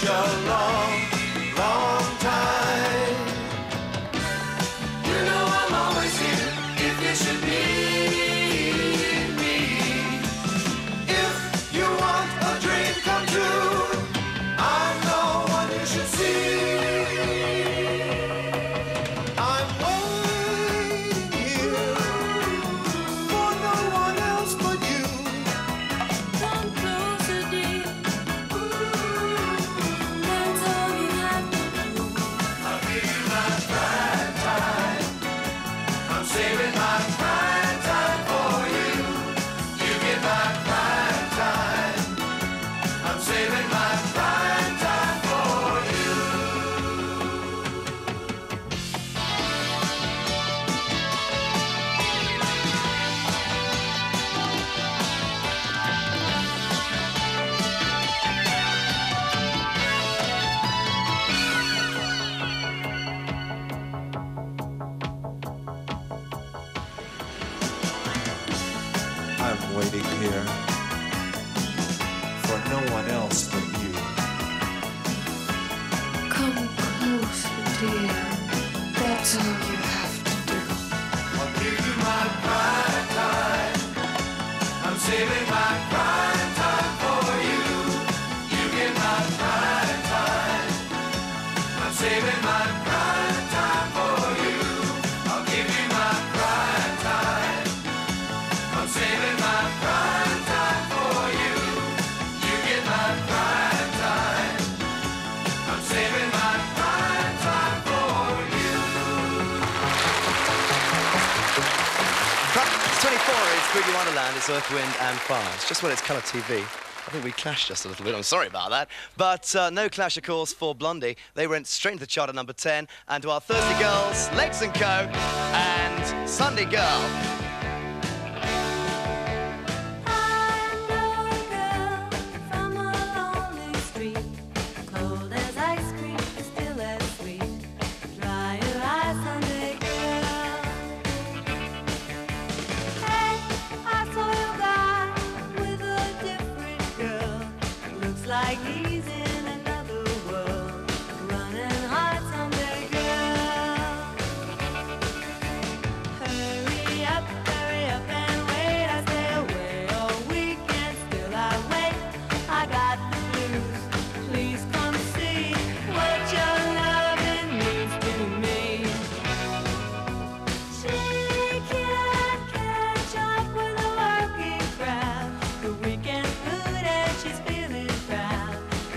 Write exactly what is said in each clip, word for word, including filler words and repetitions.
such a long, long time. You know I'm always here if you should need me. If you want a dream come true, I'm the one you should see. I'm waiting here for no one else but you. Come closer, dear. That's all you have to do. I'll give you my prime time. I'm saving my prime time for you. You get my prime time. I'm saving my prime time for you. I'm waiting here for no one else but you. Come closer, dear. That's all you have to do. I'll give you my prime time. I'm saving my prime time for you. You get my prime time. I'm saving my prime time for you. I'll give you my prime time. I'm saving my prime time for you. You get my prime time. I'm saving my prime time for you. It's twenty-four, it's Boogie Wonderland, it's Earth, Wind and Fire. It's just when it's colour T V. I think we clashed just a little bit. I'm sorry about that. But uh, no clash, of course, for Blondie. They went straight into the chart at number ten. And to our Thursday girls, Legs and Co. and Sunday Girl. I know a girl from a lonely street, cold as ice cream, still as sweet. Dry your eyes, Sunday girl. Hey, I saw your guy with a different girl. Looks like he's in another world. Running hard, Sunday girl. Hurry up, hurry up and wait. I stay away all weekend, still I wait. I got the blues. Please come see what your loving means to me. She can't catch up with the working crowd. The weekend food and she's feeling proud.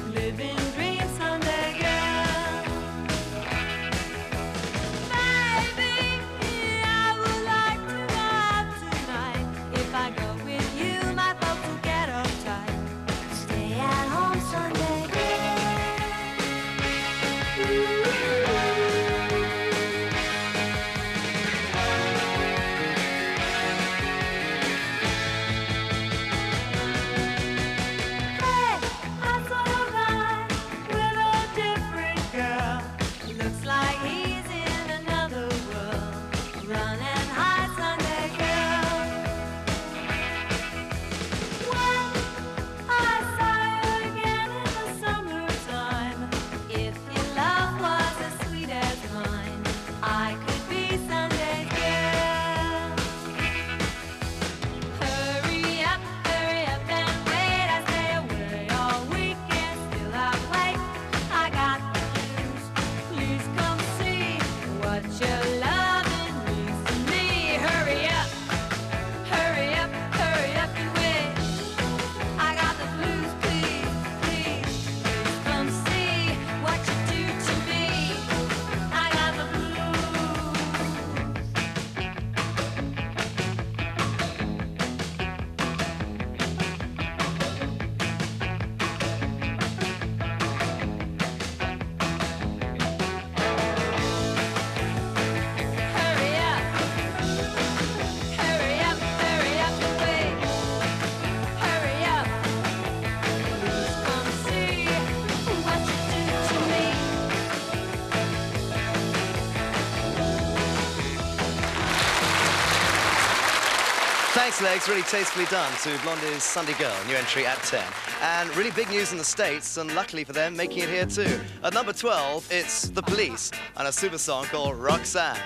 Six Legs, really tastefully done to Blondie's Sunday Girl, new entry at ten. And really big news in the States, and luckily for them, making it here too. At number twelve, it's The Police, and a super song called Roxanne.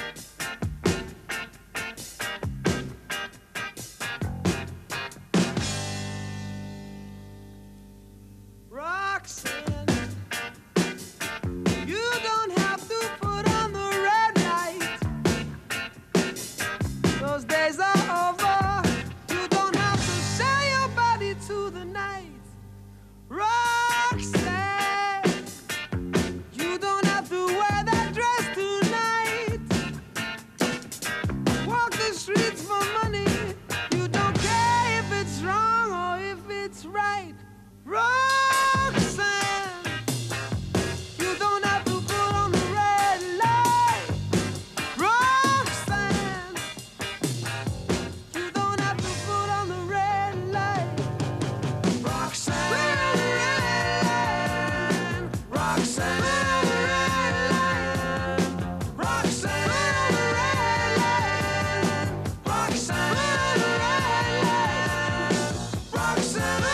Roxanne, you don't have to put on the red light. Those days are over. You don't have to sell your body to the night. Roxanne, you don't have to wear that dress tonight. Walk the streets for money. You don't care if it's wrong or if it's right. Roxanne, you don't have to put on the red light. Roxanne, you don't have to put on the red light. Roxanne, Roxanne, Roxanne, Roxanne, Roxanne, Roxanne.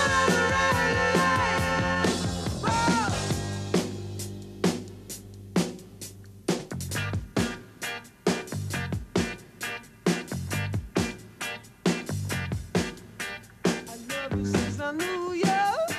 Since I knew you,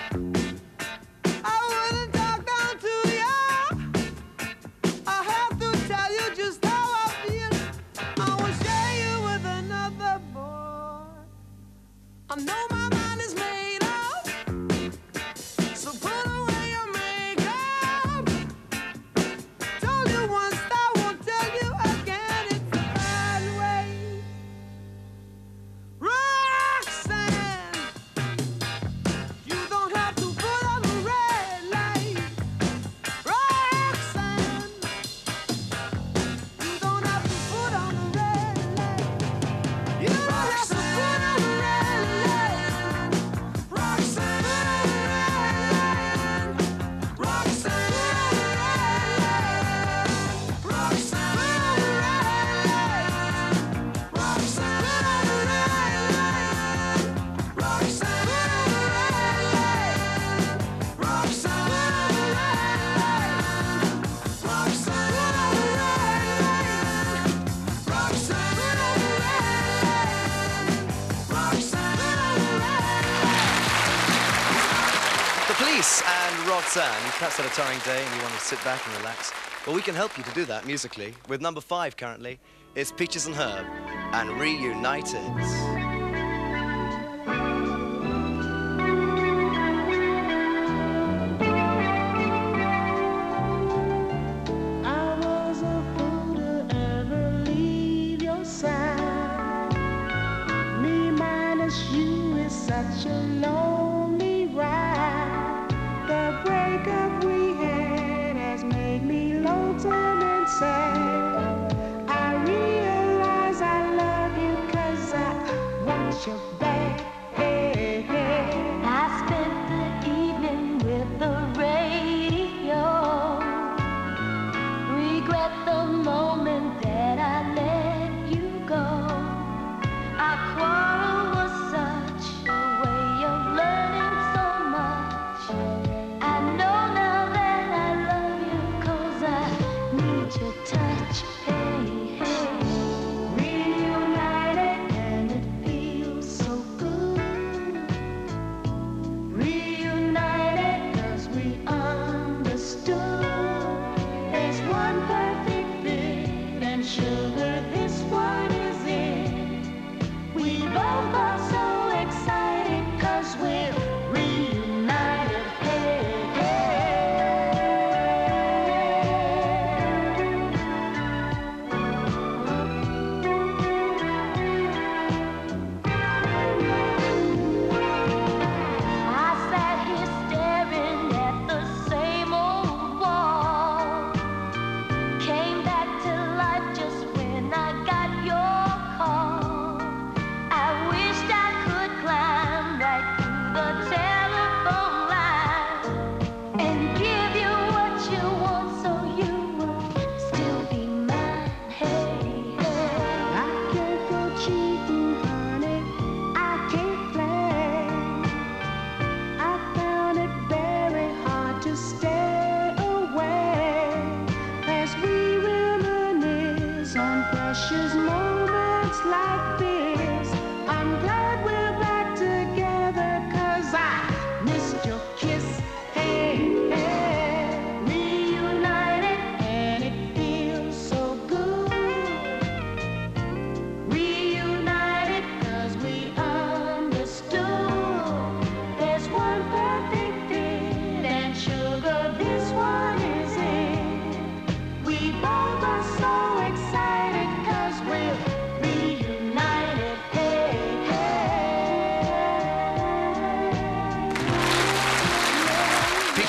I wouldn't talk down to you. I have to tell you just how I feel. I will share you with another boy. I know my mind is made up, so put away your makeup. Told you once, I won't tell you again. It's the bad way. Roxanne, you don't have to put on the red light. Roxanne, you don't have to put on the red light. You don't have to put on the red light. Roxanne, Roxanne, Roxanne, The Police and Roxanne. You perhaps had a tiring day and you want to sit back and relax. Well, we can help you to do that musically. With number five currently, it's Peaches and Herb and Reunited. I was a fool to ever leave your side. Me minus you is such a lonely ride. The breakup we had has made me lonesome and sad. I realize I love you 'cause I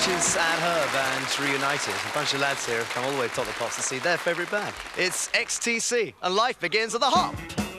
Peaches and Herb and Reunited. A bunch of lads here have come all the way to Top the Pops to see their favourite band. It's X T C, and life begins at the hop.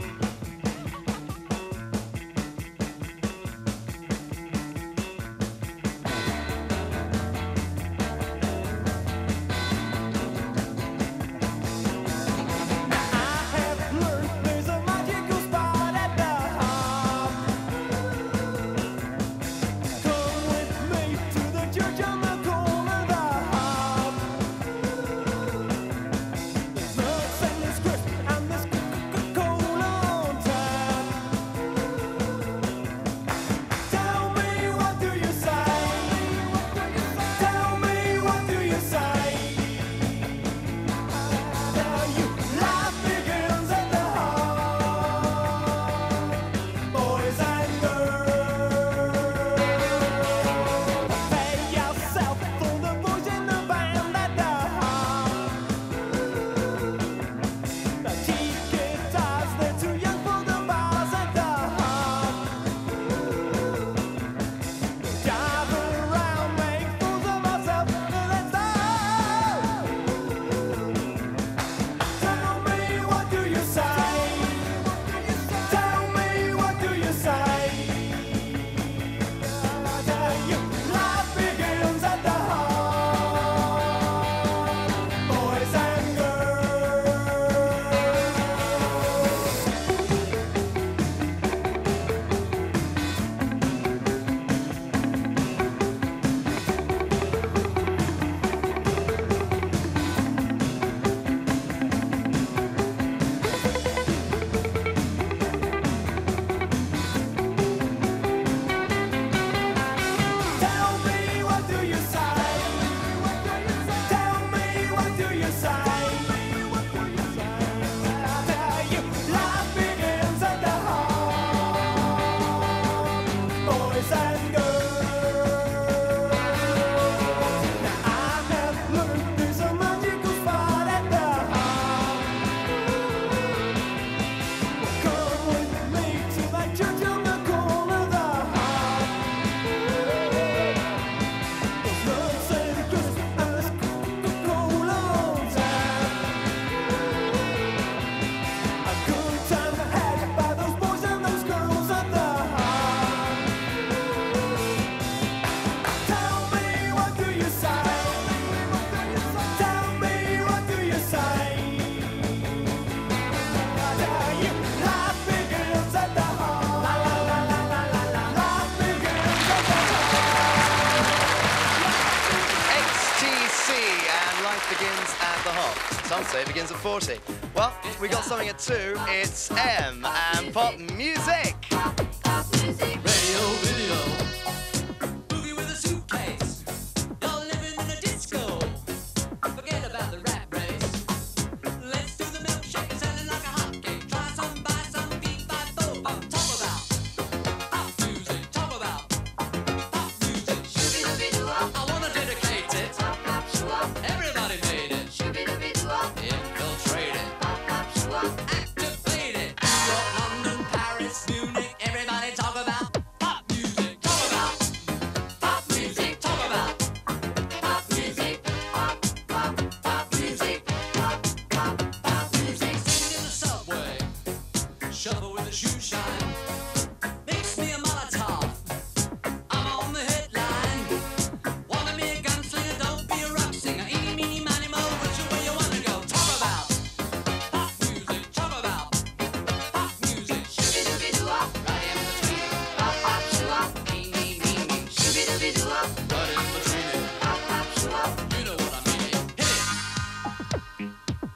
Some say it begins at forty. Well, we got something at two. It's M and pop music. Radio, video. Movie with a suitcase. You're living in a disco. Forget about the rat race. Let's do the milkshake and sell it like a hotcake. Try some, buy some, beat by four. Talk about pop music. Talk about pop music. I wanna dedicate it. Everybody made it. Infiltrate it. Activate it. London, Paris, Munich. Everybody talk about pop music. Talk about pop music. Talk about pop music. Pop, pop, pop music. Pop, pop, pop music. Sing in the subway. Shuffle with a shoe shine. Mix me a Molotov. I'm on the headline. Wanna be a gunslinger? Don't be a rock singer. Eeny, meeny, miny, mo. Which way you wanna go? Talk about pop music. Talk about pop music. Right in between it. Pop, pop, shoo-up. Eeny, meeny, shoo-be-doo-be-doo-up. Right in between it. Pop, pop, shoo-up. You know what I mean. Hit it.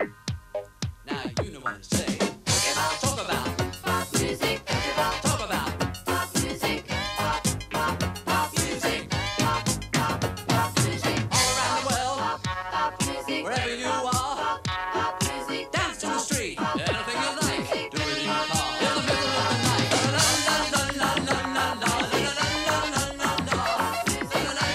Now you know what to say. Talk about pop music. Talk about pop music. Pop, pop, pop music. Pop, pop, pop music. All around the world, wherever you are, dance to the street. Anything you like, do it in your car. In the middle of the night. La la la la la la la la la la la la la.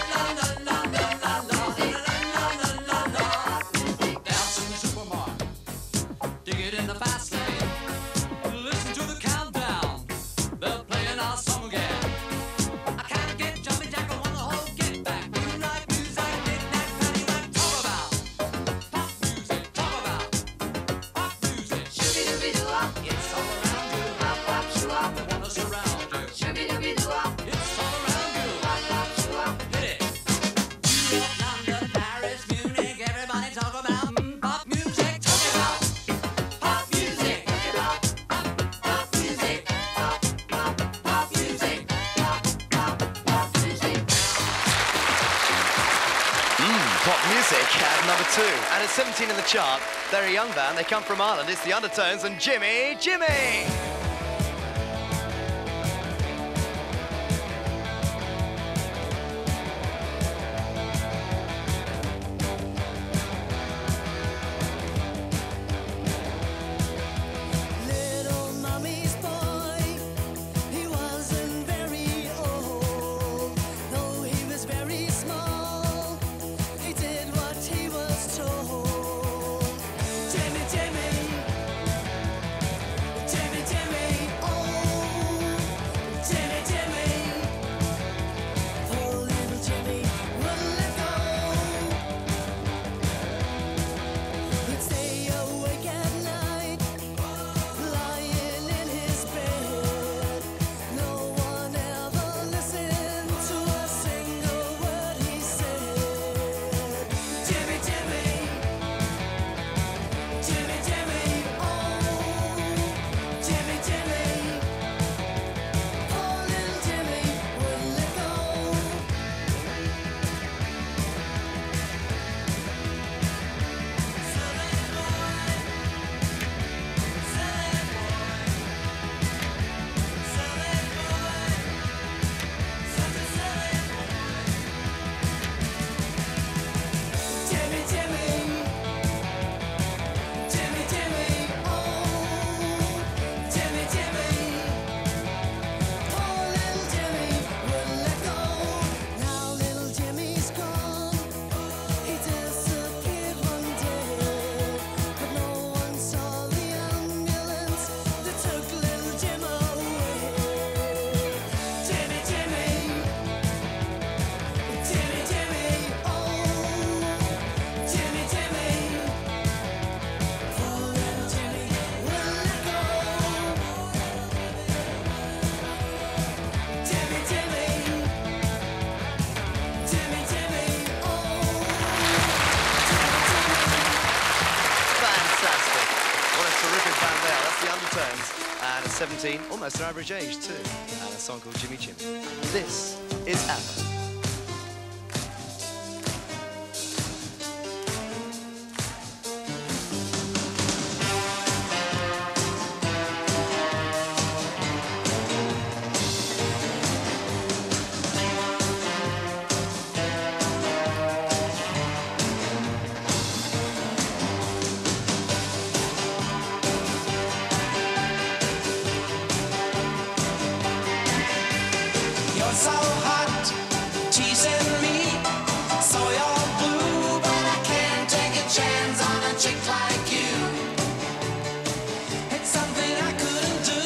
Music at number two. And at seventeen in the chart, they're a young band. They come from Ireland. It's the Undertones and Jimmy Jimmy. Little mommy's boy, he wasn't very old, though he was very small. He did what he was told. Jimmy, Jimmy, Jimmy, Jimmy, oh, Jimmy, Jimmy. Poor little Jimmy wouldn't let go. He'd stay awake at night, lying in his bed. No one ever listened to a single word he said. Jimmy, Jimmy, Jimmy, Jimmy, oh, Jimmy, Jimmy. Poor little Jimmy wouldn't let go. Jimmy, Jimmy, Jimmy, Jimmy, oh, Jimmy, Jimmy. Poor little Jimmy wouldn't let go. Now little Jimmy's gone. He disappeared one day, but no one saw the ambulance that took little Jim away. Jimmy, Jimmy, Jimmy, Jimmy, oh, Jimmy, Jimmy. Poor little Jimmy wouldn't let go. Jimmy, Jimmy, Jimmy, Jimmy, oh, Fantastic. What a terrific band they are. That's the Undertones. And at seventeen, almost their average age too. And a song called Jimmy Jimmy. This is ABBA. You're so hot, teasing me. So you're blue, but I can't take a chance on a chick like you. It's something I couldn't do.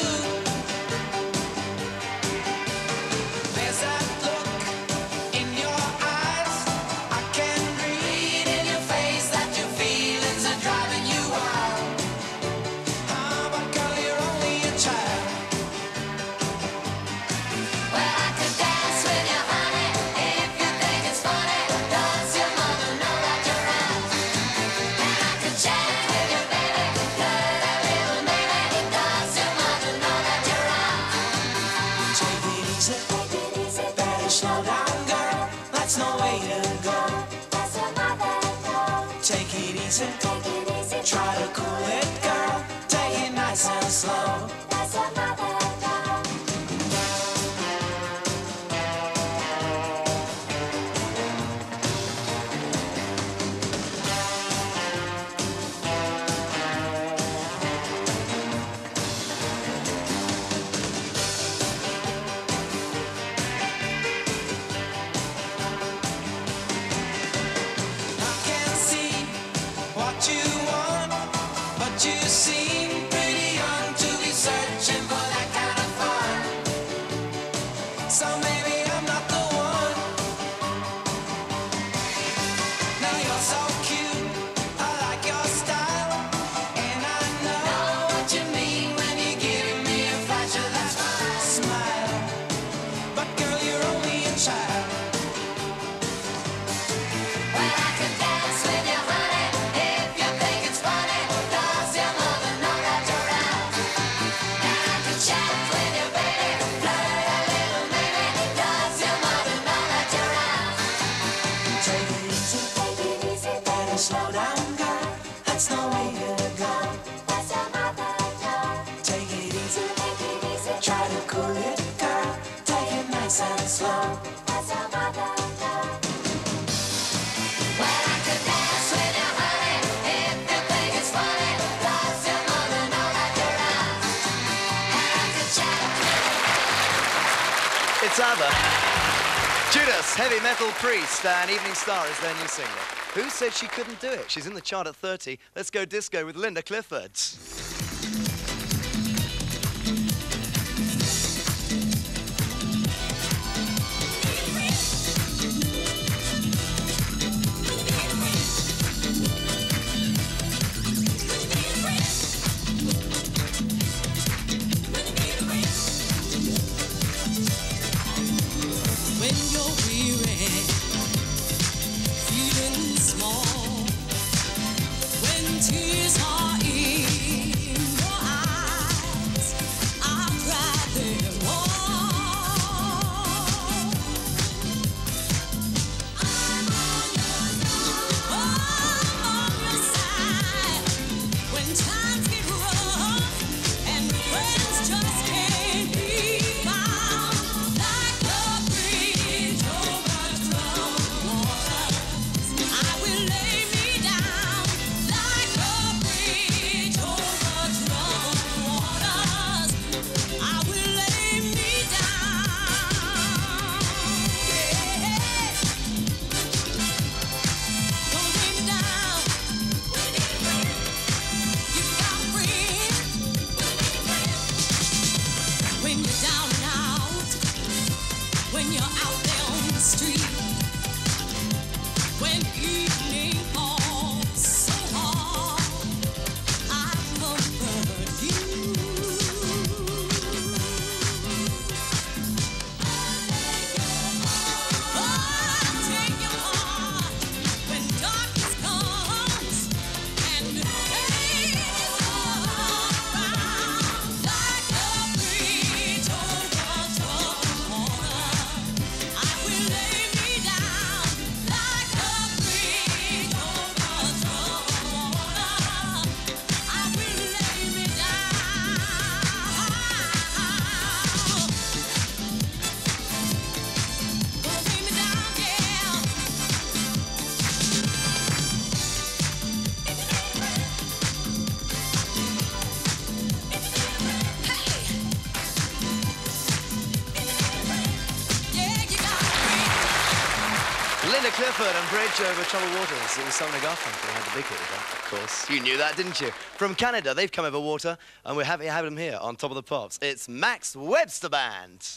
There's that look in your eyes. I can read in your face that your feelings are driving you wild. Ah, but girl, you're only a child. Well, I could dance with you, honey, if you think it's funny. Does your mother know that you're out? And I could chat with you, baby, good a little maybe. Does your mother know that you're out? Take it easy, better slow down, girl. That's no way to go. Does your mother know? Take it easy, try to cool it, girl. Take it nice and slow. Does your mother know? I can see what you want, but you seem pretty young to be searching for that kind of fun. So maybe I'm not the one. Now you're so cute, I like your style, and I know what you mean when you give me a flash of that smile. But girl, you're only a child. Well, I could dance with you, honey, if you think it's funny. Does your mother know that Tather. Judas, Heavy Metal Priest, and Evening Star is their new single. Who said she couldn't do it? She's in the chart at thirty. Let's go disco with Linda Clifford. Tears are in your eyes. Linda Clifford and Bridge Over Troubled Waters. It was Simon and Garfunkel who had the big hit with that, of course. You knew that, didn't you? From Canada, they've come over water, and we're happy to have them here on Top of the Pops. It's Max Webster Band.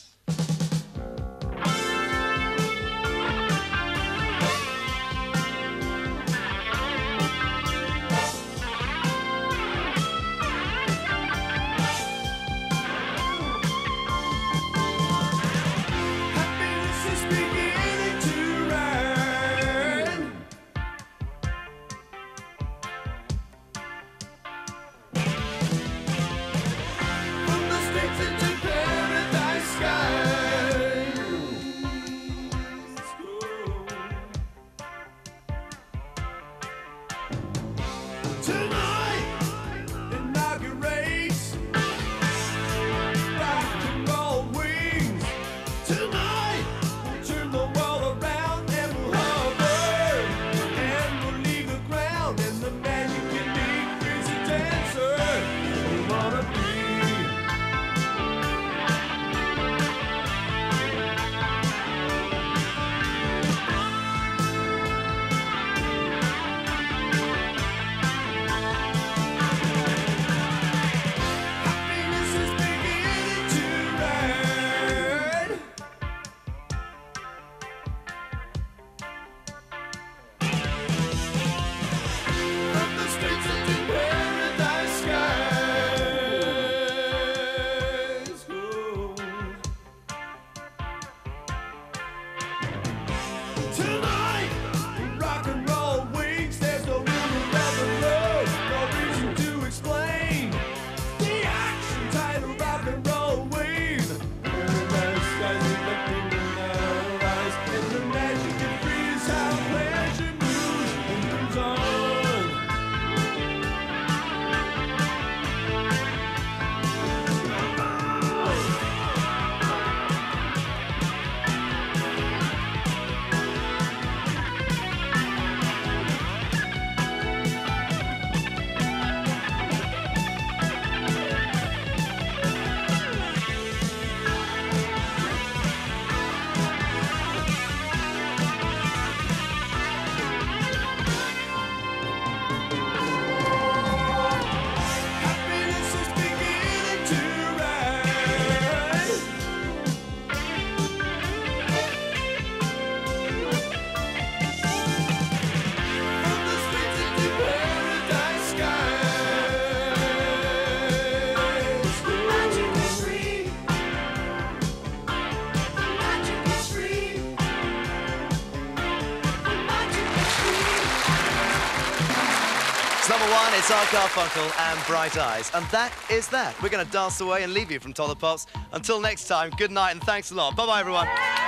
number one, it's Art Garfunkel and Bright Eyes. And that is that. We're going to dance away and leave you from Toddler Pops. Until next time, good night and thanks a lot. Bye-bye, everyone.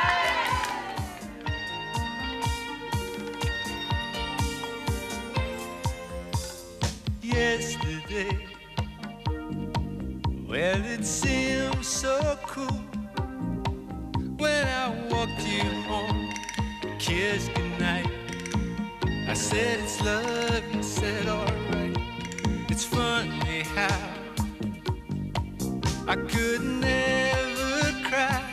Yesterday, well, it seemed so cool when I walked you home, kissed goodnight. I said it's love, you said alright. It's funny how I could never cry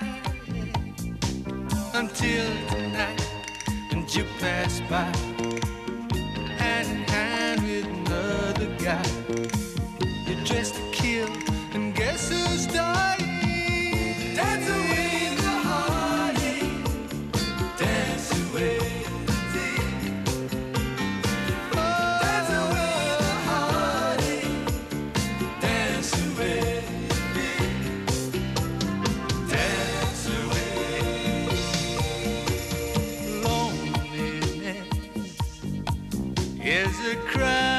until tonight, and you passed by hand in hand with another guy. You're dressed to kill, and guess who's dying? Dance away the heartache, dance away the tears. Dance away the heartache, dance away the fear. Dance away. Loneliness is a crime